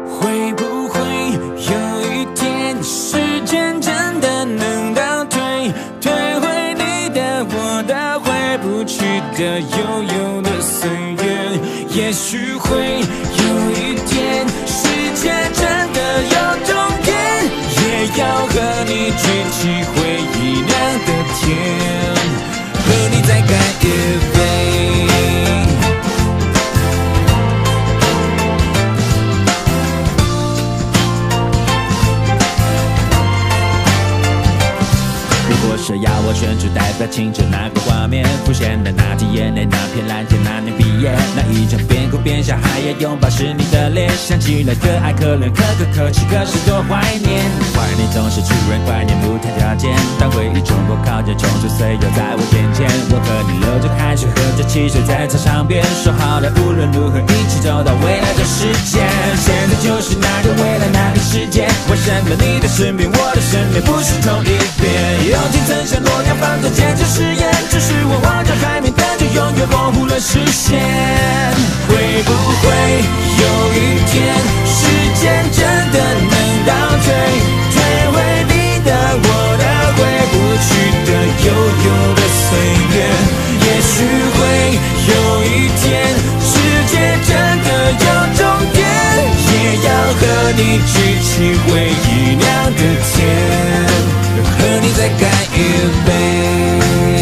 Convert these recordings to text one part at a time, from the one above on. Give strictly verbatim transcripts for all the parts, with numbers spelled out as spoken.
会不会有一天，时间真的能倒退，退回你的、我的、回不去的悠悠的岁月？也许会有一天，世界真的有终点，也要和你举起回忆酿的甜，和你再干一杯。是要我选出代表青春那个画面，浮现的那滴眼泪，那片蓝天，那年毕业，那一场边哭边笑还要拥抱是你的脸，想起来可爱可怜可可可泣，可是多怀念。怀念总是出人怀念不谈条件，当回忆冲破考验，冲出岁月在我眼前，我和你流着汗水，喝着汽水在操场边，说好了无论如何一起走到未来的世界。现在就是那个未来那个世界，为什么你的身边我的身边不是同一边？有天曾像诺亚方舟坚持誓言，只是我望着海面，但却永远模糊了视线。会不会有一天，时间真的能倒退，退回你的、我的、回不去的悠悠的岁月？也许会有一天，世界真的有终点，也要和你举起回忆酿的甜，和你再干一杯。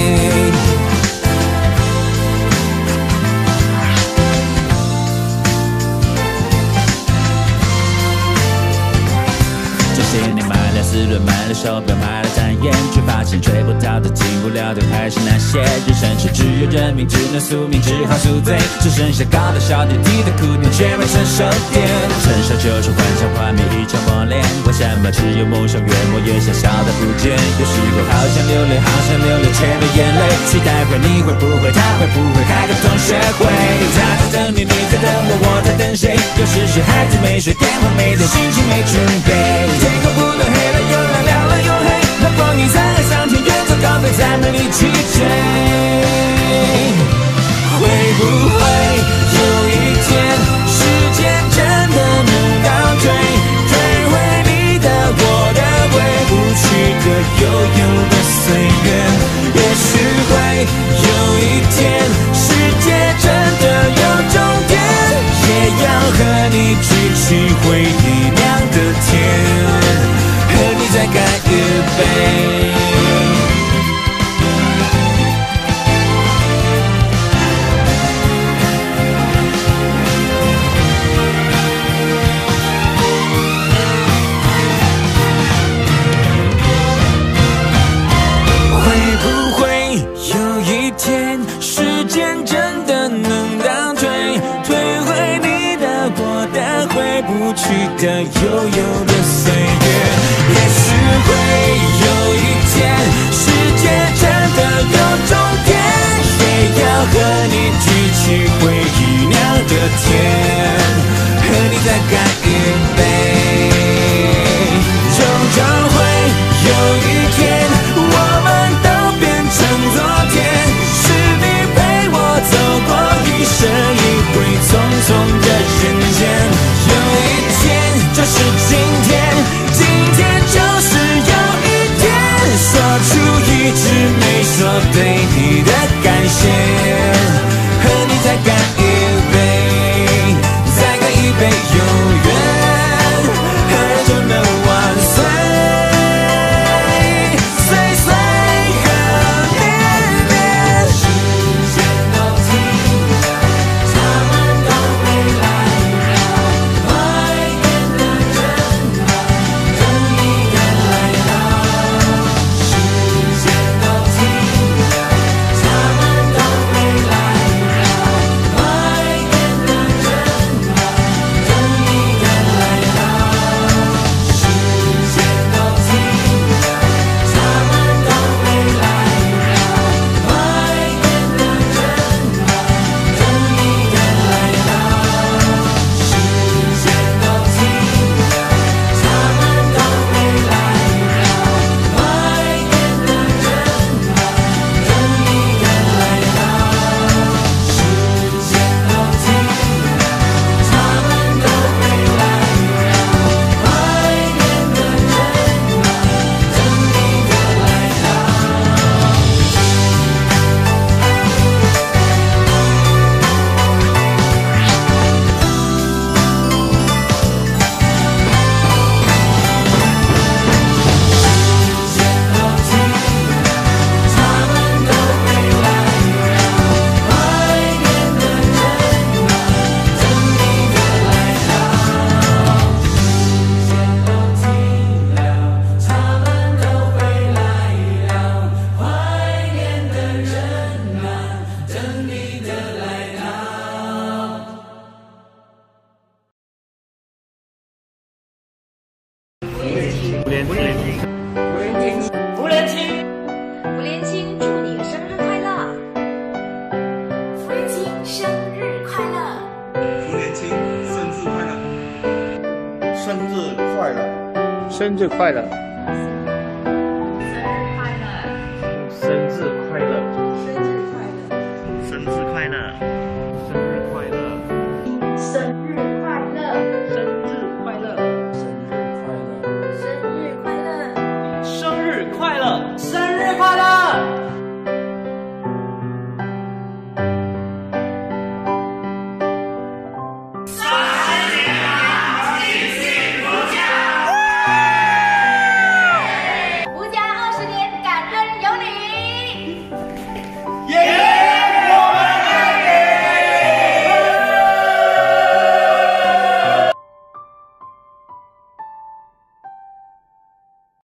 这些年买了四轮，买了手表，买了单眼，却发现追不到的、进不了的还是那些。人生是只有认命，只能宿命，只好宿醉，只剩下高的小点，低的苦点，却没成熟点。成熟就是幻想画面一场磨练，为什么只有梦想越磨越小，小的不见？有时候好想流泪，好想流泪，却没眼泪。期待会你会不会，他会不会开个同学会？他在等你，你在等我，我在等谁？有时是孩子没睡，电话没接，心情没准备。天空不断黑了又亮，亮了又黑，那光阴在海上天，远走高飞，再没力气追。会不会有一天，时间真的能倒退，退回你的、我的、回不去的悠悠的岁月？也许会有一天，世界真的有终点，也要和你举起回忆酿的甜，和你再干一杯。的悠悠的岁月，也许会有一天，世界真的有终点，也要和你举起回忆酿的甜，和你再干一杯。终将会有一天，我们都变成昨天，是你陪我走过一生一回匆匆的人间。就是今天，今天就是有一天，说出一直没说对你的感谢，和你再干一杯， 快乐！ 生日快乐！ 生日快乐！ 生日快乐！ 生日快乐！